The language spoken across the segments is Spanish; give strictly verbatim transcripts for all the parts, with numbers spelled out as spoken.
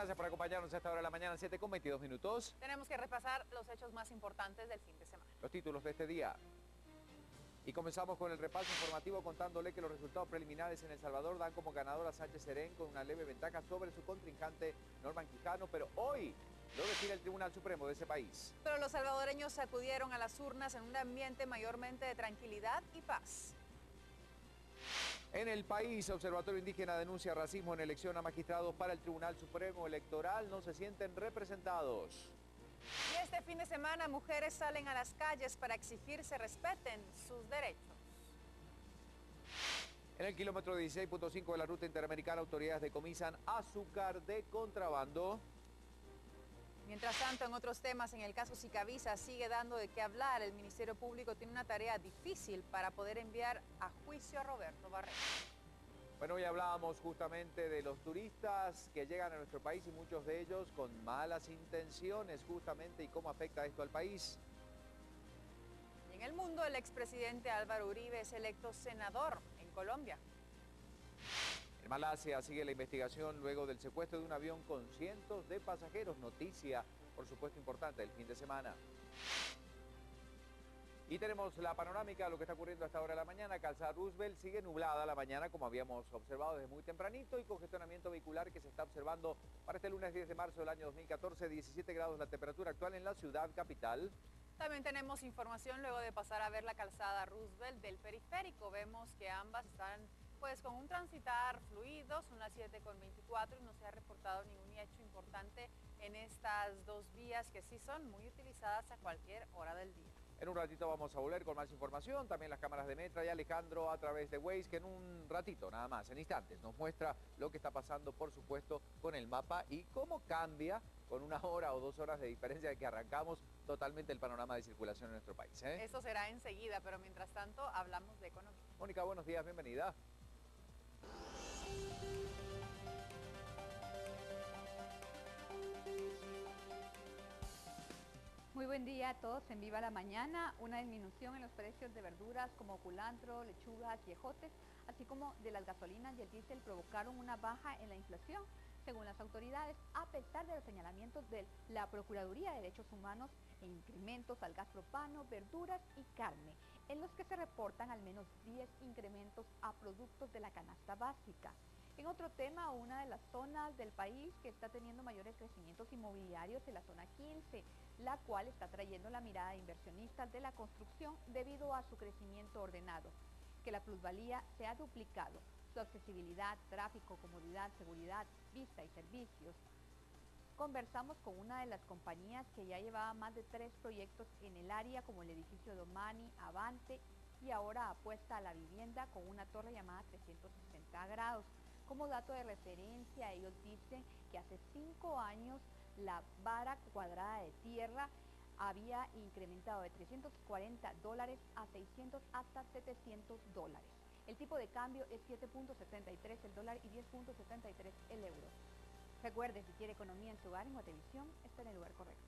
gracias por acompañarnos a esta hora de la mañana, siete con veintidós minutos. Tenemos que repasar los hechos más importantes del fin de semana. Los títulos de este día. Y comenzamos con el repaso informativo contándole que los resultados preliminares en El Salvador dan como ganador a Sánchez Serén con una leve ventaja sobre su contrincante Norman Quijano, pero hoy lo decide el Tribunal Supremo de ese país. Pero los salvadoreños acudieron a las urnas en un ambiente mayormente de tranquilidad y paz. En el país, Observatorio Indígena denuncia racismo en elección a magistrados para el Tribunal Supremo Electoral. No se sienten representados. Y este fin de semana, mujeres salen a las calles para exigir se respeten sus derechos. En el kilómetro dieciséis punto cinco de la ruta interamericana, autoridades decomisan azúcar de contrabando. Mientras tanto, en otros temas, en el caso Sicavisa sigue dando de qué hablar. El Ministerio Público tiene una tarea difícil para poder enviar a juicio a Roberto Barrera. Bueno, hoy hablábamos justamente de los turistas que llegan a nuestro país y muchos de ellos con malas intenciones justamente y cómo afecta esto al país. Y en el mundo, el expresidente Álvaro Uribe es electo senador en Colombia. En Malasia sigue la investigación luego del secuestro de un avión con cientos de pasajeros. Noticia, por supuesto, importante del fin de semana. Y tenemos la panorámica de lo que está ocurriendo a esta hora de la mañana. Calzada Roosevelt sigue nublada la mañana, como habíamos observado desde muy tempranito, y congestionamiento vehicular que se está observando para este lunes diez de marzo del año dos mil catorce, diecisiete grados la temperatura actual en la ciudad capital. También tenemos información luego de pasar a ver la calzada Roosevelt del periférico. Vemos que ambas están pues con un transitar fluido, son las siete con veinticuatro y no se ha reportado ningún hecho importante en estas dos vías que sí son muy utilizadas a cualquier hora del día. En un ratito vamos a volver con más información, también las cámaras de Metra y Alejandro a través de Waze, que en un ratito nada más, en instantes, nos muestra lo que está pasando, por supuesto, con el mapa y cómo cambia con una hora o dos horas de diferencia de que arrancamos totalmente el panorama de circulación en nuestro país, ¿eh? Eso será enseguida, pero mientras tanto hablamos de economía. Mónica, buenos días, bienvenida. Muy buen día a todos en Viva la Mañana. Una disminución en los precios de verduras como culantro, lechugas y ejotes, así como de las gasolinas y el diésel provocaron una baja en la inflación, según las autoridades, a pesar de los señalamientos de la Procuraduría de Derechos Humanos e incrementos al gas propano, verduras y carne, en los que se reportan al menos diez incrementos a productos de la canasta básica. En otro tema, una de las zonas del país que está teniendo mayores crecimientos inmobiliarios es la zona quince, la cual está trayendo la mirada de inversionistas de la construcción debido a su crecimiento ordenado, que la plusvalía se ha duplicado, su accesibilidad, tráfico, comodidad, seguridad, vista y servicios. Conversamos con una de las compañías que ya llevaba más de tres proyectos en el área, como el edificio Domani, Avante, y ahora apuesta a la vivienda con una torre llamada trescientos sesenta grados. Como dato de referencia, ellos dicen que hace cinco años la vara cuadrada de tierra había incrementado de trescientos cuarenta dólares a seiscientos hasta setecientos dólares. El tipo de cambio es siete punto setenta y tres el dólar y diez punto setenta y tres el euro. Recuerde, si quiere economía en su hogar, en Guatevisión, está en el lugar correcto.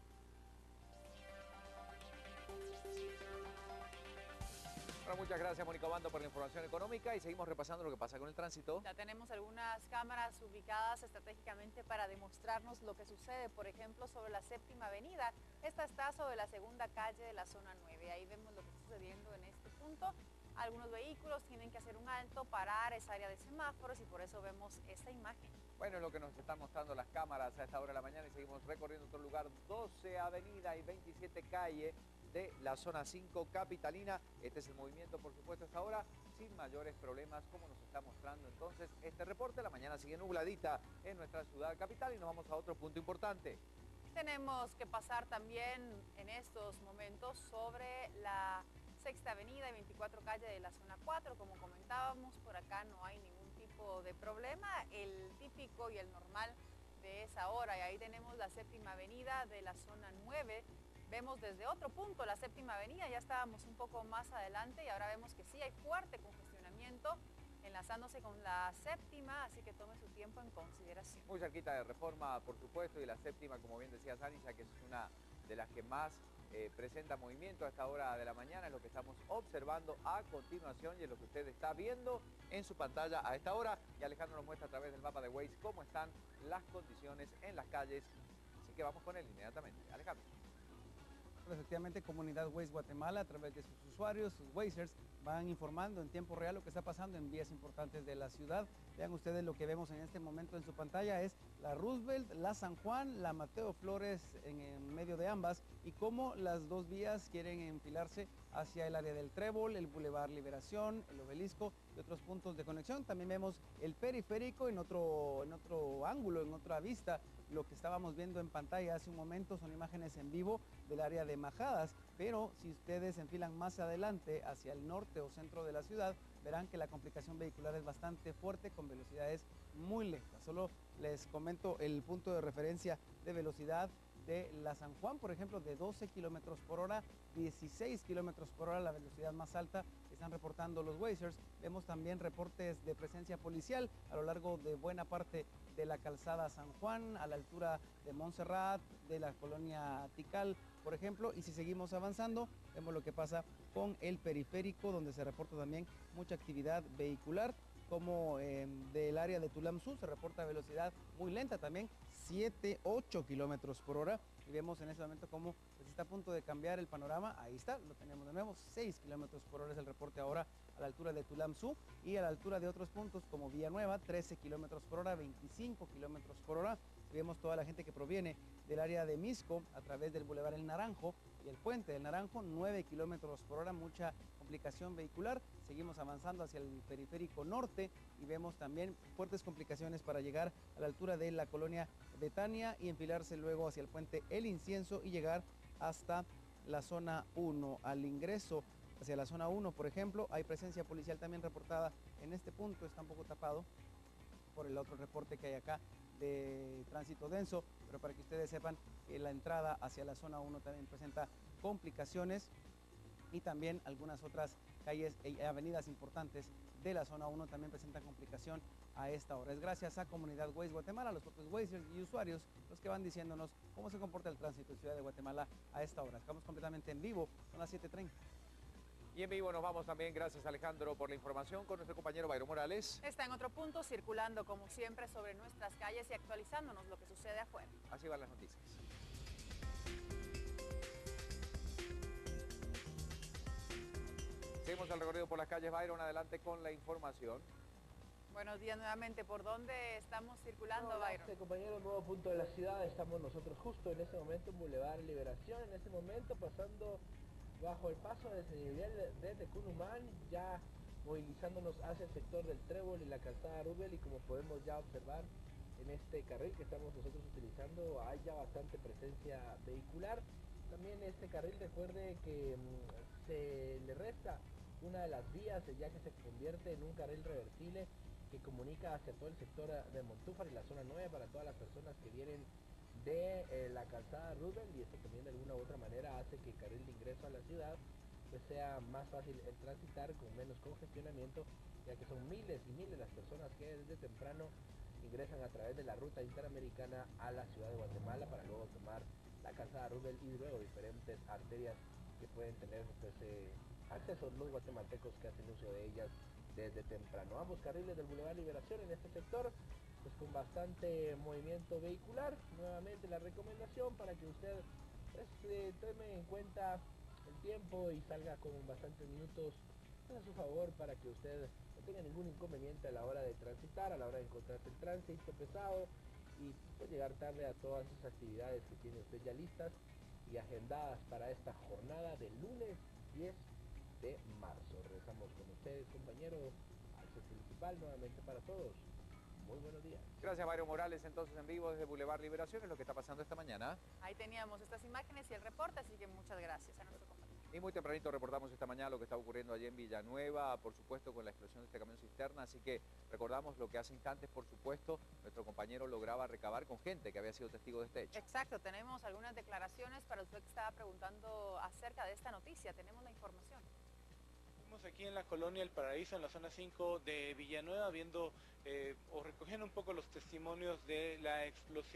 Bueno, muchas gracias, Mónica Obando, por la información económica y seguimos repasando lo que pasa con el tránsito. Ya tenemos algunas cámaras ubicadas estratégicamente para demostrarnos lo que sucede, por ejemplo, sobre la Séptima Avenida. Esta está sobre la segunda calle de la zona nueve. Ahí vemos lo que está sucediendo en este punto. Algunos vehículos tienen que hacer un alto, parar, es área de semáforos y por eso vemos esta imagen. Bueno, lo que nos están mostrando las cámaras a esta hora de la mañana y seguimos recorriendo otro lugar, doce Avenida y veintisiete Calle de la zona cinco capitalina. Este es el movimiento, por supuesto, hasta ahora sin mayores problemas, como nos está mostrando entonces este reporte. La mañana sigue nubladita en nuestra ciudad capital y nos vamos a otro punto importante. Tenemos que pasar también en estos momentos sobre la Sexta Avenida y veinticuatro Calle de la zona cuatro. Como comentábamos, por acá no hay ningún tipo de problema, el típico y el normal de esa hora. Y ahí tenemos la Séptima Avenida de la zona nueve. Vemos desde otro punto la Séptima Avenida, ya estábamos un poco más adelante y ahora vemos que sí hay fuerte congestionamiento enlazándose con la Séptima, así que tome su tiempo en consideración. Muy cerquita de Reforma, por supuesto, y la Séptima, como bien decía Sanisa, que es una de las que más eh, presenta movimiento a esta hora de la mañana. Es lo que estamos observando a continuación y es lo que usted está viendo en su pantalla a esta hora. Y Alejandro nos muestra a través del mapa de Waze cómo están las condiciones en las calles. Así que vamos con él inmediatamente. Alejandro. Efectivamente, Comunidad Waze Guatemala, a través de sus usuarios, sus Wazers, van informando en tiempo real lo que está pasando en vías importantes de la ciudad. Vean ustedes lo que vemos en este momento en su pantalla es la Roosevelt, la San Juan, la Mateo Flores en, en medio de ambas y cómo las dos vías quieren enfilarse hacia el área del Trébol, el Boulevard Liberación, el Obelisco y otros puntos de conexión. También vemos el periférico en otro, en otro ángulo, en otra vista. Lo que estábamos viendo en pantalla hace un momento son imágenes en vivo del área de Majadas, pero si ustedes se enfilan más adelante hacia el norte o centro de la ciudad, verán que la complicación vehicular es bastante fuerte con velocidades muy lentas. Solo les comento el punto de referencia de velocidad de la San Juan, por ejemplo, de doce kilómetros por hora, dieciséis kilómetros por hora, la velocidad más alta que están reportando los Wazers. Vemos también reportes de presencia policial a lo largo de buena parte de la calzada San Juan, a la altura de Montserrat, de la colonia Tikal, por ejemplo, y si seguimos avanzando, vemos lo que pasa con el periférico, donde se reporta también mucha actividad vehicular, como eh, del área de Tulamzú se reporta velocidad muy lenta también, siete, ocho kilómetros por hora, y vemos en este momento cómo pues, está a punto de cambiar el panorama. Ahí está, lo tenemos de nuevo, seis kilómetros por hora es el reporte ahora a la altura de Tulamzú y a la altura de otros puntos como Villanueva, trece kilómetros por hora, veinticinco kilómetros por hora. Vemos toda la gente que proviene del área de Misco a través del Boulevard El Naranjo y el Puente del Naranjo, nueve kilómetros por hora, mucha complicación vehicular. Seguimos avanzando hacia el periférico norte y vemos también fuertes complicaciones para llegar a la altura de la colonia Betania y enfilarse luego hacia el puente El Incienso y llegar hasta la zona uno. Al ingreso hacia la zona uno, por ejemplo, hay presencia policial también reportada en este punto, está un poco tapado por el otro reporte que hay acá de tránsito denso, pero para que ustedes sepan que la entrada hacia la zona uno también presenta complicaciones y también algunas otras calles y avenidas importantes de la zona uno también presentan complicación a esta hora. Es gracias a Comunidad Waze Guatemala, los propios Wazers y usuarios los que van diciéndonos cómo se comporta el tránsito en Ciudad de Guatemala a esta hora. Estamos completamente en vivo, son las siete treinta. Y en vivo nos vamos también, gracias Alejandro por la información, con nuestro compañero Byron Morales. Está en otro punto, circulando como siempre sobre nuestras calles y actualizándonos lo que sucede afuera. Así van las noticias. Seguimos el recorrido por las calles. Byron, adelante con la información. Buenos días nuevamente. ¿Por dónde estamos circulando, no, Byron? este, compañero, nuevo punto de la ciudad. Estamos nosotros justo en ese momento en Boulevard Liberación. En ese momento pasando bajo el paso de desnivel desde Cunumán, ya movilizándonos hacia el sector del Trébol y la calzada Rubel. Y como podemos ya observar en este carril que estamos nosotros utilizando, hay ya bastante presencia vehicular. También este carril, recuerde que mmm, se le resta una de las vías, ya que se convierte en un carril reversible que comunica hacia todo el sector de Montúfar y la zona nueve para todas las personas que vienen de eh, la calzada Rubel, y esto también de alguna u otra manera hace que el carril de ingreso a la ciudad pues sea más fácil el transitar con menos congestionamiento, ya que son miles y miles las personas que desde temprano ingresan a través de la ruta interamericana a la ciudad de Guatemala para luego tomar la calzada Rubel y luego diferentes arterias que pueden tener pues, eh, acceso los guatemaltecos que hacen uso de ellas desde temprano. Ambos carriles del Boulevard Liberación en este sector pues con bastante movimiento vehicular. Nuevamente la recomendación para que usted pues, eh, tome en cuenta el tiempo y salga con bastantes minutos a su favor para que usted no tenga ningún inconveniente a la hora de transitar, a la hora de encontrarse el tránsito pesado y pues, llegar tarde a todas esas actividades que tiene usted ya listas y agendadas para esta jornada del lunes diez de marzo. Regresamos con ustedes, compañeros, al set principal nuevamente para todos. Muy buenos días. Gracias, Byron Morales. Entonces, en vivo desde Boulevard Liberación es lo que está pasando esta mañana. Ahí teníamos estas imágenes y el reporte, así que muchas gracias a nuestro compañero. Y muy tempranito reportamos esta mañana lo que está ocurriendo allí en Villanueva, por supuesto con la explosión de este camión cisterna, así que recordamos lo que hace instantes, por supuesto, nuestro compañero lograba recabar con gente que había sido testigo de este hecho. Exacto, tenemos algunas declaraciones para usted que estaba preguntando acerca de esta noticia, tenemos la información. Aquí en la colonia El Paraíso, en la zona cinco de Villanueva, viendo eh, o recogiendo un poco los testimonios de la explosión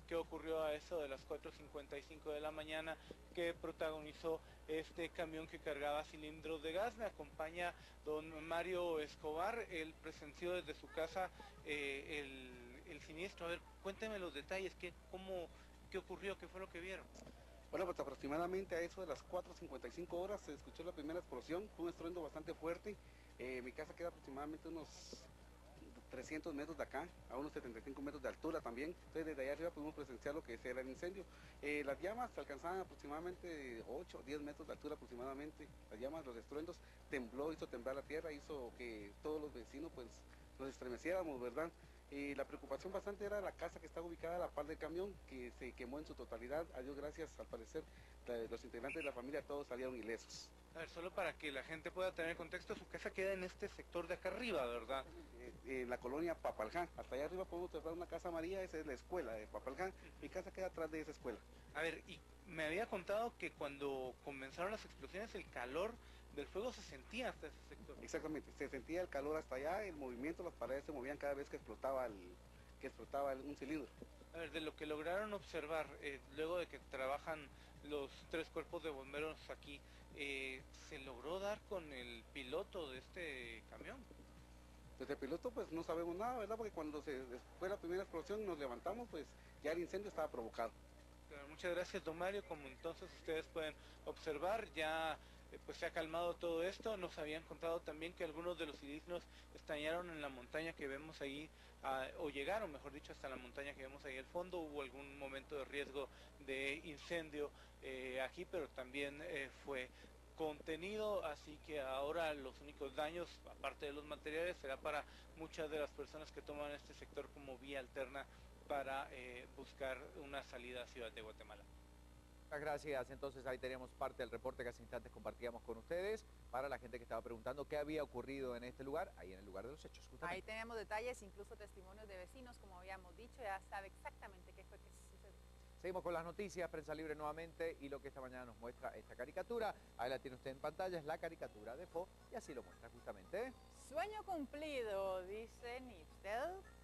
qué ocurrió a eso de las cuatro cincuenta y cinco de la mañana que protagonizó este camión que cargaba cilindros de gas. Me acompaña don Mario Escobar, él presenció desde su casa eh, el, el siniestro. A ver, cuénteme los detalles, ¿qué, cómo, qué ocurrió, qué fue lo que vieron? Bueno, pues aproximadamente a eso de las cuatro cincuenta y cinco horas se escuchó la primera explosión, fue un estruendo bastante fuerte. Eh, mi casa queda aproximadamente unos trescientos metros de acá, a unos setenta y cinco metros de altura también. Entonces desde allá arriba pudimos presenciar lo que era el incendio. Eh, las llamas alcanzaban aproximadamente ocho o diez metros de altura aproximadamente. Las llamas, los estruendos, tembló, hizo temblar la tierra, hizo que todos los vecinos pues nos estremeciéramos, ¿verdad? Eh, la preocupación bastante era la casa que estaba ubicada a la par del camión, que se quemó en su totalidad. A Dios gracias, al parecer la, los integrantes de la familia todos salieron ilesos. A ver, solo para que la gente pueda tener contexto, su casa queda en este sector de acá arriba, ¿verdad? Eh, en la colonia Papalján. Hasta allá arriba podemos observar una casa amarilla, esa es la escuela de Papalján. Mi casa queda atrás de esa escuela. A ver, y me había contado que cuando comenzaron las explosiones el calor del fuego se sentía hasta ese sector. Exactamente, se sentía el calor hasta allá, el movimiento, las paredes se movían cada vez que explotaba, el, que explotaba el, un cilindro. A ver, de lo que lograron observar, eh, luego de que trabajan los tres cuerpos de bomberos aquí, eh, ¿se logró dar con el piloto de este camión? Desde el piloto pues no sabemos nada, ¿verdad? Porque cuando se fue la primera explosión nos levantamos, pues ya el incendio estaba provocado. Claro, muchas gracias, don Mario. Como entonces ustedes pueden observar, ya eh, pues se ha calmado todo esto. Nos habían contado también que algunos de los cilindros estallaron en la montaña que vemos ahí, a, o llegaron, mejor dicho, hasta la montaña que vemos ahí al fondo. Hubo algún momento de riesgo de incendio eh, aquí, pero también eh, fue contenido, así que ahora los únicos daños, aparte de los materiales, será para muchas de las personas que toman este sector como vía alterna para eh, buscar una salida a Ciudad de Guatemala. Muchas gracias. Entonces ahí teníamos parte del reporte que hace instantes compartíamos con ustedes para la gente que estaba preguntando qué había ocurrido en este lugar, ahí en el lugar de los hechos. Justamente. Ahí tenemos detalles, incluso testimonios de vecinos, como habíamos dicho, ya sabe exactamente qué fue que sucedió. Seguimos con las noticias, Prensa Libre nuevamente, y lo que esta mañana nos muestra esta caricatura. Ahí la tiene usted en pantalla, es la caricatura de Fo, y así lo muestra justamente. Sueño cumplido, dicen, y usted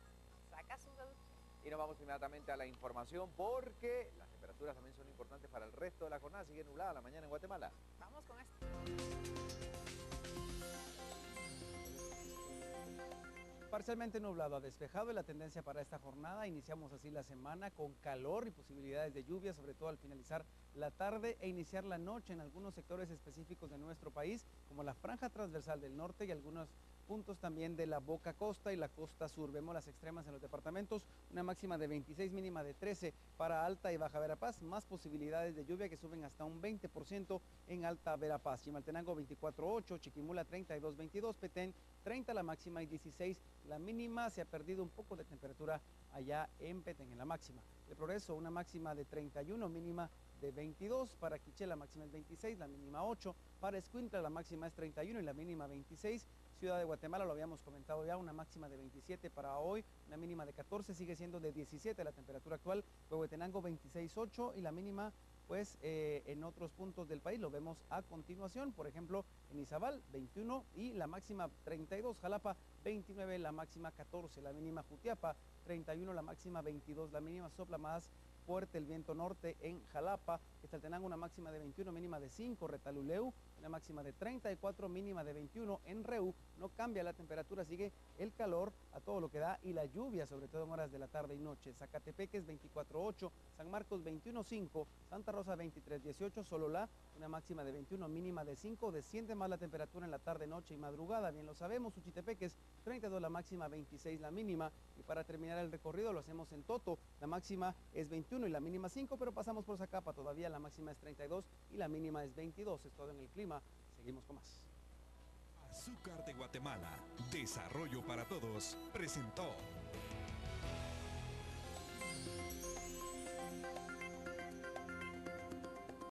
saca su deducción. Y nos vamos inmediatamente a la información porque las temperaturas también son importantes para el resto de la jornada. Sigue nublada la mañana en Guatemala. Vamos con esto. Parcialmente nublado a despejado y la tendencia para esta jornada. Iniciamos así la semana con calor y posibilidades de lluvia, sobre todo al finalizar la tarde e iniciar la noche en algunos sectores específicos de nuestro país, como la franja transversal del norte y algunos puntos también de la Boca Costa y la costa sur. Vemos las extremas en los departamentos, una máxima de veintiséis, mínima de trece para Alta y Baja Verapaz, más posibilidades de lluvia que suben hasta un veinte por ciento en Alta Verapaz. Chimaltenango veinticuatro punto ocho, Chiquimula treinta y dos punto veintidós, Petén treinta la máxima y dieciséis la mínima. Se ha perdido un poco de temperatura allá en Petén, en la máxima. El Progreso, una máxima de treinta y uno, mínima de veintidós. Para Quiché la máxima es veintiséis, la mínima ocho. Para Escuintla la máxima es treinta y uno y la mínima veintiséis. Ciudad de Guatemala, lo habíamos comentado ya, una máxima de veintisiete para hoy, una mínima de catorce, sigue siendo de diecisiete la temperatura actual. Huehuetenango veintiséis punto ocho y la mínima pues eh, en otros puntos del país lo vemos a continuación, por ejemplo en Izabal veintiuno y la máxima treinta y dos, Jalapa veintinueve, la máxima catorce, la mínima Jutiapa treinta y uno, la máxima veintidós, la mínima sopla más fuerte el viento norte en Jalapa. Quetzaltenango una máxima de veintiuno, mínima de cinco, Retaluleu una máxima de treinta y cuatro, mínima de veintiuno, en Reu no cambia la temperatura, sigue el calor a todo lo que da y la lluvia, sobre todo en horas de la tarde y noche. Zacatepeques veinticuatro punto ocho, San Marcos veintiuno punto cinco, Santa Rosa veintitrés punto dieciocho, Sololá una máxima de veintiuno, mínima de cinco, desciende más la temperatura en la tarde, noche y madrugada, bien lo sabemos. Uchitepeques treinta y dos la máxima, veintiséis la mínima. Y para terminar el recorrido lo hacemos en Toto, la máxima es veintiuno y la mínima cinco, pero pasamos por Zacapa, todavía la máxima es treinta y dos y la mínima es veintidós. Es todo en el clima, seguimos con más. Azúcar de Guatemala, desarrollo para todos, presentó.